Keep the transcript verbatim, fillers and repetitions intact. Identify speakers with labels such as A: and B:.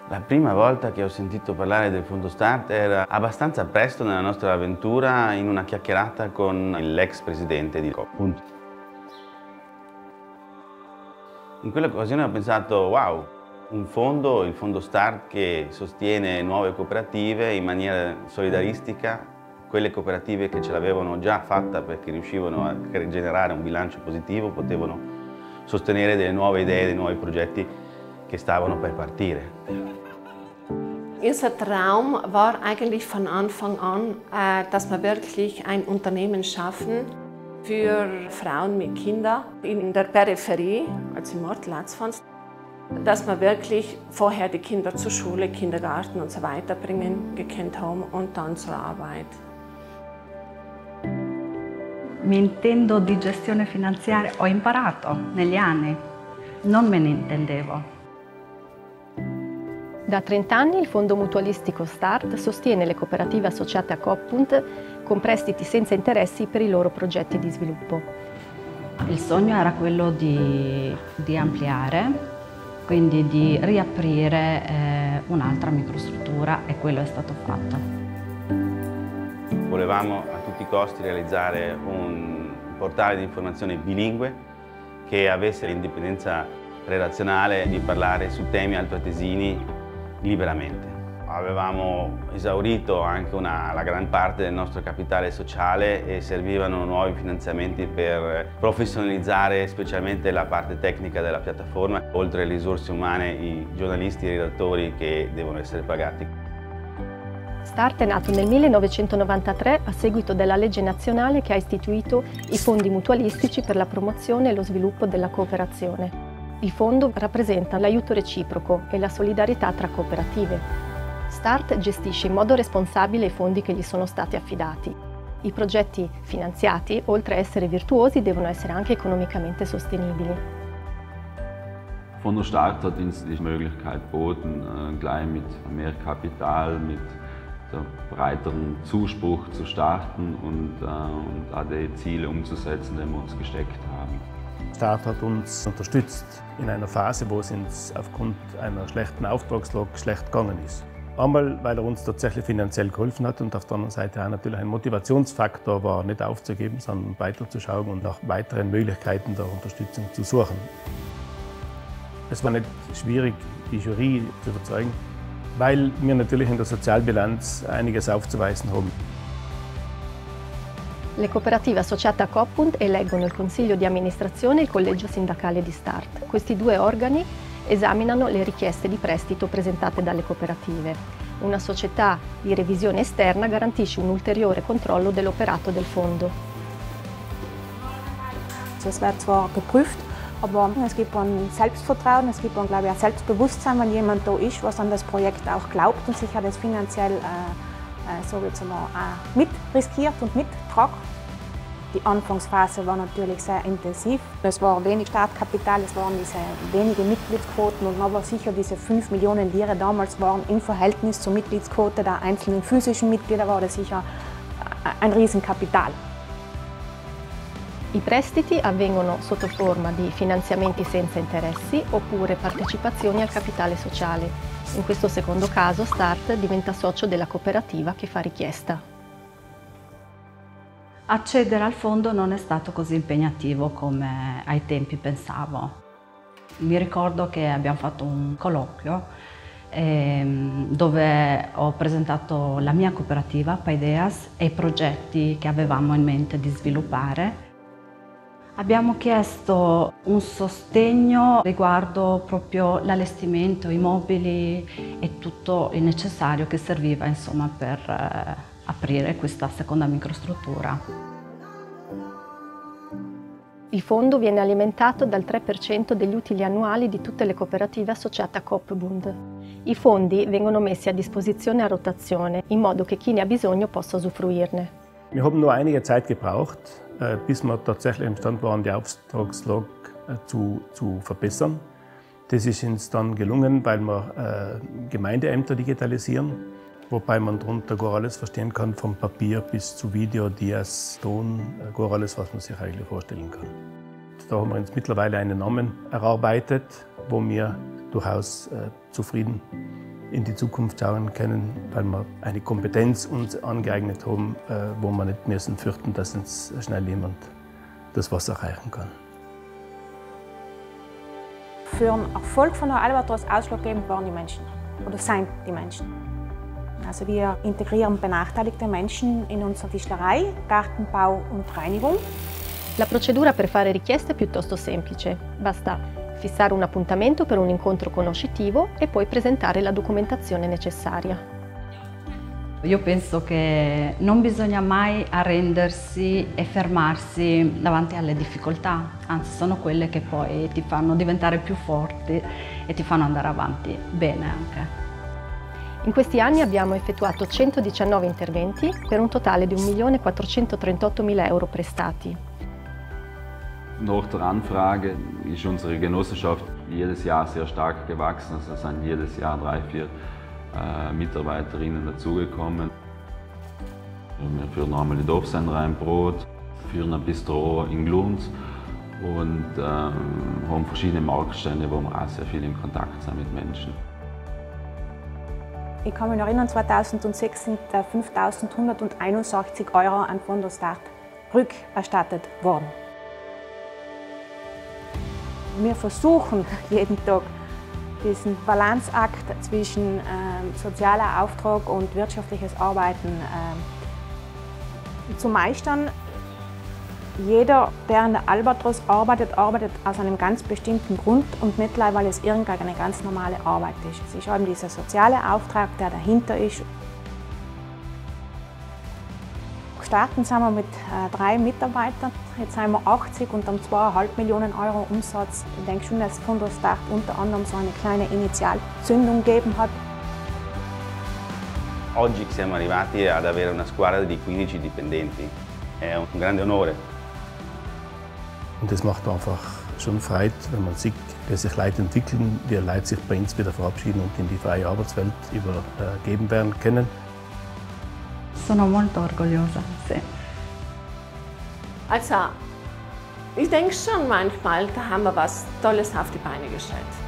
A: La prima volta che ho sentito parlare del Fondo Start era abbastanza presto nella nostra avventura in una chiacchierata con l'ex presidente di Coop. In quell'occasione ho pensato, wow, un fondo, il Fondo Start, che sostiene nuove cooperative in maniera solidaristica, quelle cooperative che ce l'avevano già fatta perché riuscivano a generare un bilancio positivo, potevano sostenere delle nuove idee, dei nuovi progetti che stavano per partire.
B: Unser Traum war eigentlich von Anfang an, dass wir wirklich ein Unternehmen schaffen für Frauen mit Kindern in der Peripherie, also im Ort Latzfans, dass wir wirklich vorher die Kinder zur Schule, Kindergarten und so weiter bringen gekannt haben und dann zur Arbeit.
C: Mi intendo di gestione finanziaria, ho imparato negli anni, non me ne intendevo.
D: Da trenta anni il Fondo Mutualistico Start sostiene le cooperative associate a Coop con prestiti senza interessi per i loro progetti di sviluppo.
C: Il sogno era quello di, di ampliare, quindi di riaprire eh, un'altra microstruttura, e quello è stato fatto.
A: Volevamo a tutti i costi realizzare un portale di informazione bilingue che avesse l'indipendenza relazionale di parlare su temi altoatesini liberamente. Avevamo esaurito anche una, la gran parte del nostro capitale sociale e servivano nuovi finanziamenti per professionalizzare specialmente la parte tecnica della piattaforma, oltre alle risorse umane, i giornalisti e i redattori che devono essere pagati.
D: Start è nato nel millenovecentonovantatré a seguito della legge nazionale che ha istituito i fondi mutualistici per la promozione e lo sviluppo della cooperazione. Il fondo rappresenta l'aiuto reciproco e la solidarietà tra cooperative. Start gestisce in modo responsabile i fondi che gli sono stati affidati. I progetti finanziati, oltre a essere virtuosi, devono essere anche economicamente sostenibili.
E: Fondo Start hat uns die Möglichkeit geboten, gleich mit mehr Kapital, mit der breiteren Zuspruch zu starten und, und auch die Ziele umzusetzen, die wir uns gesteckt haben.
F: Start hat uns unterstützt in einer Phase, wo es uns aufgrund einer schlechten Auftragslage schlecht gegangen ist. Einmal, weil er uns tatsächlich finanziell geholfen hat, und auf der anderen Seite auch natürlich ein Motivationsfaktor war, nicht aufzugeben, sondern weiterzuschauen und nach weiteren Möglichkeiten der Unterstützung zu suchen. Es war nicht schwierig, die Jury zu überzeugen, weil wir natürlich in der Sozialbilanz einiges aufzuweisen haben.
D: Le cooperative associate a Coop eleggono il consiglio di amministrazione e il collegio sindacale di Start. Questi due organi esaminano le richieste di prestito presentate dalle cooperative. Una società di revisione esterna garantisce un ulteriore controllo dell'operato del fondo.
G: Es wird zwar geprüft, aber es gibt ein Selbstvertrauen, es gibt ein, glaube ich, ein Selbstbewusstsein, wenn jemand da ist, was an das Projekt auch glaubt und sich das finanziell äh, so jetzt mal, auch mit riskiert und mittragt. Die Anfangsphase war natürlich sehr intensiv. Es war wenig Startkapital, es waren diese wenige Mitgliedsquoten, und aber sicher diese fünf Millionen Lire damals waren im Verhältnis zur Mitgliedsquote der einzelnen physischen Mitglieder war das sicher ein Riesenkapital.
D: I prestiti avvengono sotto forma di finanziamenti senza interessi oppure partecipazioni al capitale sociale. In questo secondo caso Start diventa socio della cooperativa che fa richiesta.
C: Accedere al fondo non è stato così impegnativo come ai tempi pensavo. Mi ricordo che abbiamo fatto un colloquio ehm, dove ho presentato la mia cooperativa, Paideas, e i progetti che avevamo in mente di sviluppare. Abbiamo chiesto un sostegno riguardo proprio l'allestimento, i mobili e tutto il necessario che serviva, insomma, per eh, aprire questa seconda microstruttura.
D: Il fondo viene alimentato dal tre per cento degli utili annuali di tutte le cooperative associate a Coop-Bund. I fondi vengono messi a disposizione a rotazione, in modo che chi ne ha bisogno possa usufruirne.
F: Wir haben nur einige Zeit gebraucht, bis wir tatsächlich imstande waren, die Auftragslage zu, zu verbessern. Das ist uns dann gelungen, weil wir Gemeindeämter digitalisieren, wobei man darunter gar alles verstehen kann, vom Papier bis zu Video, Dias, Ton, gar alles, was man sich eigentlich vorstellen kann. Da haben wir uns mittlerweile einen Namen erarbeitet, wo wir durchaus äh, zufrieden in die Zukunft schauen können, weil wir eine Kompetenz uns angeeignet haben, wo wir nicht müssen fürchten, dass uns schnell jemand das Wasser reichen kann.
G: Für den Erfolg von der Albatros ausschlaggebend waren die Menschen oder sind die Menschen. Also wir integrieren benachteiligte Menschen in unsere Tischlerei, Gartenbau und Reinigung.
D: La procedura per fare richieste è piuttosto semplice. Basta fissare un appuntamento per un incontro conoscitivo e poi presentare la documentazione necessaria.
C: Io penso che non bisogna mai arrendersi e fermarsi davanti alle difficoltà, anzi sono quelle che poi ti fanno diventare più forti e ti fanno andare avanti bene anche.
D: In questi anni abbiamo effettuato centodiciannove interventi per un totale di un milione quattrocentotrentottomila euro prestati.
E: Nach der Anfrage ist unsere Genossenschaft jedes Jahr sehr stark gewachsen. Also es sind jedes Jahr drei, vier äh, Mitarbeiterinnen dazugekommen. Wir führen einmal die Dorfsennerei in Brot, führen ein Bistro in Glunz und äh, haben verschiedene Marktstände, wo wir auch sehr viel in Kontakt sind mit Menschen.
G: Ich kann mich noch erinnern, zweitausendsechs sind fünftausendeinhunderteinundsechzig Euro an Fondo Start rückerstattet worden. Wir versuchen jeden Tag, diesen Balanceakt zwischen äh, sozialer Auftrag und wirtschaftliches Arbeiten äh, zu meistern. Jeder, der in der Albatros arbeitet, arbeitet aus einem ganz bestimmten Grund und nicht gleich, weil es irgendeine ganz normale Arbeit ist. Es ist eben dieser soziale Auftrag, der dahinter ist. Starten sind wir mit äh, drei Mitarbeitern. Jetzt sind wir achtzig und haben zwei Komma fünf Millionen Euro Umsatz. Ich denke schon, dass Fondo Start unter anderem so eine kleine Initialzündung gegeben hat.
A: Oggi siamo arrivati ad avere una squadra di quindici dipendenti. È un grande onore.
F: Und das macht einfach schon Freude, wenn man sieht, wie sich Leute entwickeln, wie Leute sich bei uns wieder verabschieden und in die freie Arbeitswelt übergeben werden können.
C: Sono molto orgogliosa, sì.
B: Also, ich denke schon manchmal, da haben wir was Tolles auf die Beine gestellt.